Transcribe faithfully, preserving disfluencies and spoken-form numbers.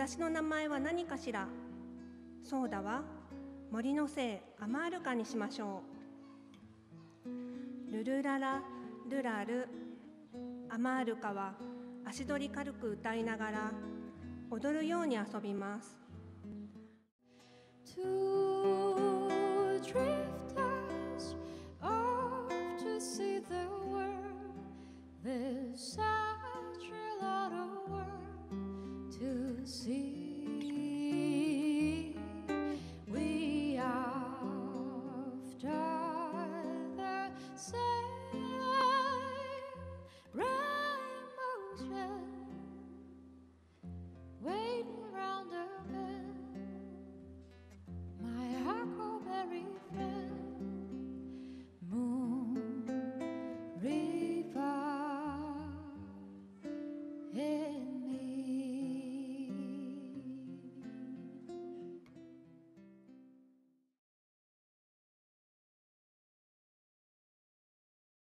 私の名前は何かしら。そうだわ、森の精アマールカにしましょう。ルルララルラル。アマールカは足取り軽く歌いながら踊るように遊びます。 Two drifters off to see the world. There's such a lot of world to see.